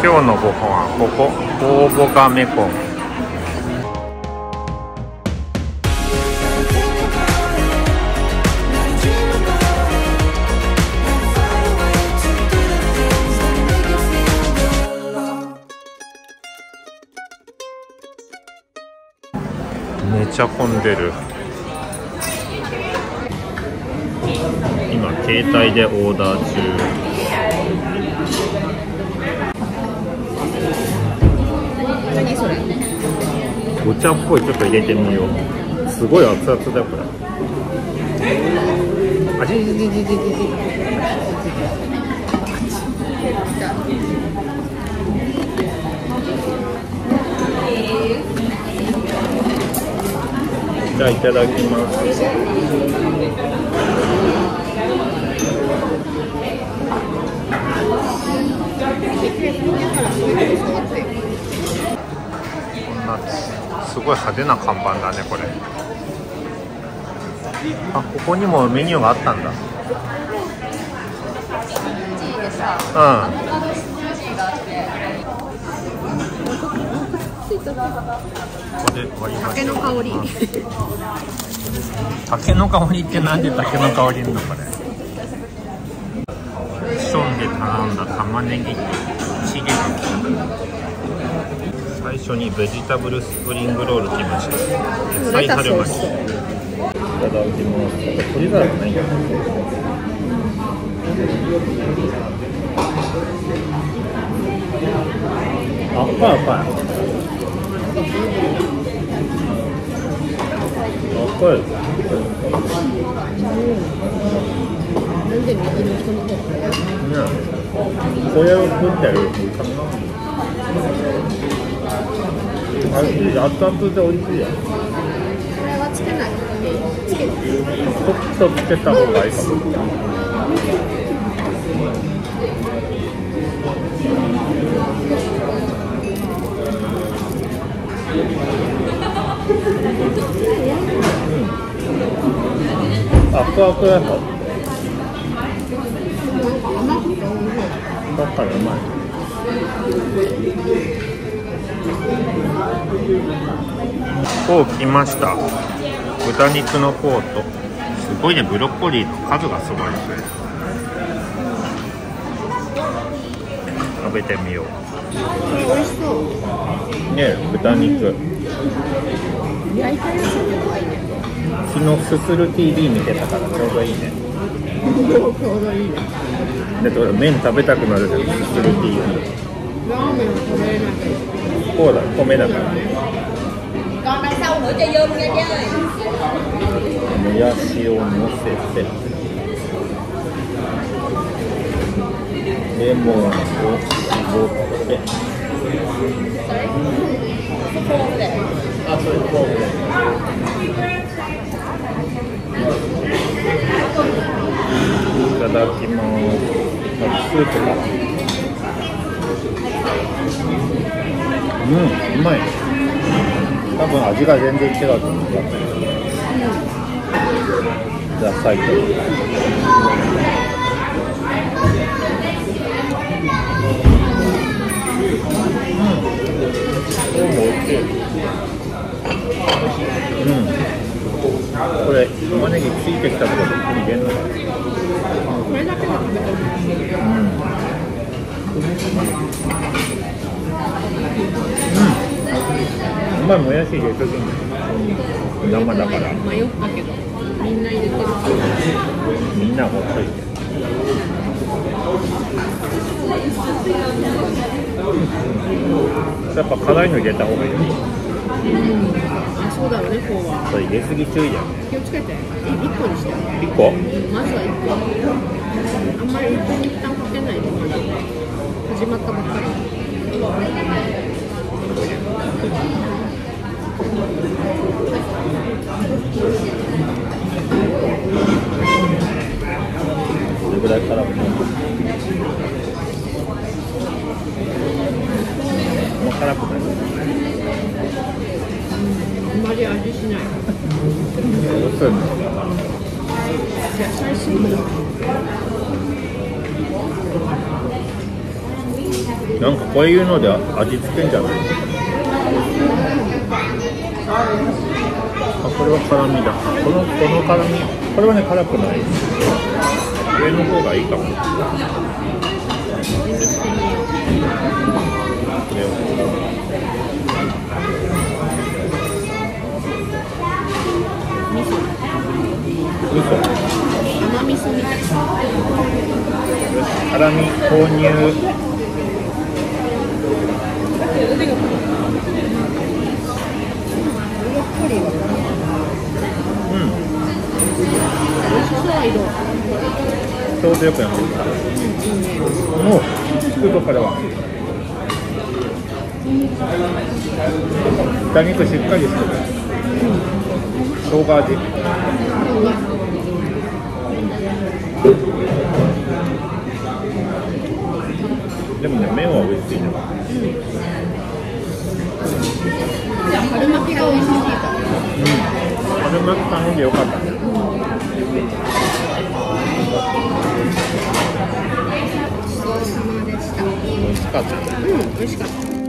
今日のご飯はここ大ボガメコン。めちゃ混んでる。今携帯でオーダー中。 何それ？ お茶っぽい、ちょっと入れてみよう。すごい熱々だよこれ。あじじじじじじじ。じゃあいただきます。こんなすごい派手な看板だねこれ。あ、ここにもメニューがあったんだ。うん。ここで割りましょう。竹の香り。竹の香りってなんで竹の香りいるのこれ。ションで頼んだ玉ねぎとチゲが来た。最初にベジタブルスプリングロール来ました。野菜春巻き。いただきます。鶏ガラがないんだ。赤い。 なんで右の人の方？ これを作ってるかな。あれ、熱々で美味しいやん。 これはつけない。つける。 ちょっとつけた方がいいかも。アクアクやった。だからうまい。こう来ました。豚肉のフォート。すごいね、ブロッコリーの数がすごいですね。食べてみよう。 美味しそう。 ね、豚肉。 焼いたやつってのがいいね。 昨日すする TV 見てたからちょうどいいね。 ちょうどいいね。 で、麺食べたくなるじゃん、すする TV。 ラーメンは食べれないけど。 そうだ、米だから。もやしをのせて、レモンを絞って。いただきます。スープから。うまい。多分味が全然違うと思う。じゃあ最高。これも美味しい。これ玉ねぎついてきたところでここに入れんのかな。 これだけで食べてる。 うまい。もやし入れときに生だから。 迷ったけどみんな入れてる。 みんなほっといて。やっぱ辛いの入れた方がいいよ。 あ、そうだろうね、こうは。 それ入れすぎ注意だよね。 気をつけて。1個にして。 1個？ まずは1個。あんまり1個に一旦かけないで。始まったばっかり。 どれぐらい辛くなる？もう辛くなる。 あんまり味しない。 どうするの？ 野菜スープだ。 なんかこういうので味付けんじゃない？あ、これは辛みだ。この辛み、これはね辛くない。上の方がいいかも。 生味噌みたいな。 辛み投入。うん。 美味しそう色。 ちょうどよくなってきた。もう作るからは。豚肉しっかりしてる。生姜味。でもね、麺は美味しいね。 春巻きが美味しすぎた。 春巻き頼んでよかったね。 ごちそうさまでした。 美味しかった。 美味しかった。